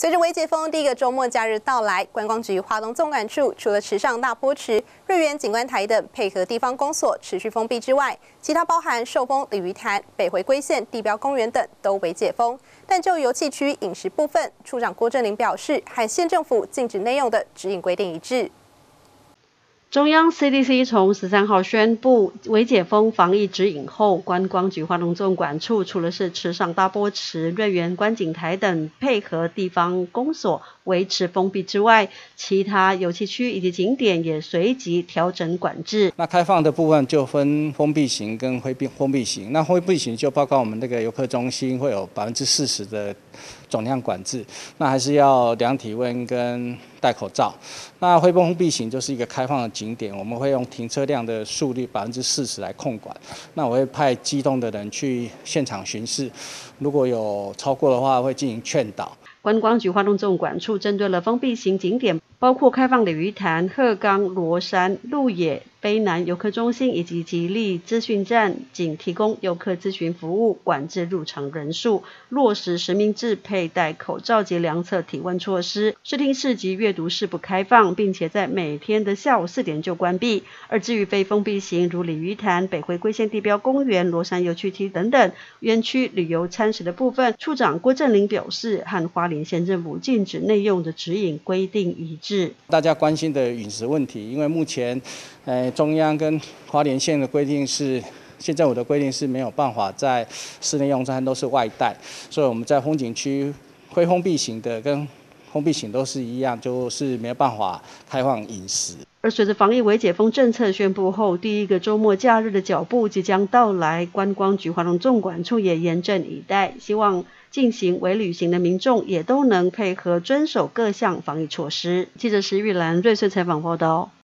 随着微解封第一个周末假日到来，观光局花东纵管处除了池上大坡池、瑞园景观台等配合地方公所持续封闭之外，其他包含寿丰鲤鱼潭、北回归线地标公园等都微解封。但就游憩区饮食部分，处长郭正霖表示，和县政府禁止内用的指引规定一致。 中央 CDC 从13号宣布微解封防疫指引后，观光局花东纵管处除了是池上大坡池、瑞园观景台等配合地方公所维持封闭之外，其他游憩区以及景点也随即调整管制。 那开放的部分就分封闭型跟封闭型。那封闭型就包括我们那个游客中心会有40%的总量管制，那还是要量体温跟戴口罩。那封闭型就是一个开放的景点，我们会用停车量的速率40%来控管。那我会派机动的人去现场巡视，如果有超过的话，会进行劝导。 观光局花东纵管处针对了封闭型景点，包括开放鲤鱼潭、鹤冈、罗山、鹿野、卑南游客中心以及吉利资讯站，仅提供游客咨询服务，管制入场人数，落实实名制佩戴口罩及量测体温措施。视听室及阅读室不开放，并且在每天的下午4点就关闭。而至于非封闭型，如鲤鱼潭、北回归线地标公园、罗山游趣区等等园区旅游餐食的部分，处长郭正霖表示，和花莲县政府禁止内用的指引规定一致。 大家关心的饮食问题，因为目前，中央跟花莲县的规定是，县政府的规定是没有办法在室内用餐，都是外带，所以我们在风景区非封闭型的跟封闭型都是一样，就是没有办法开放饮食。 而随着防疫微解封政策宣布后，第一个周末假日的脚步即将到来，观光局花东纵管处也严阵以待，希望进行微旅行的民众也都能配合遵守各项防疫措施。记者石玉兰瑞穗采访报道。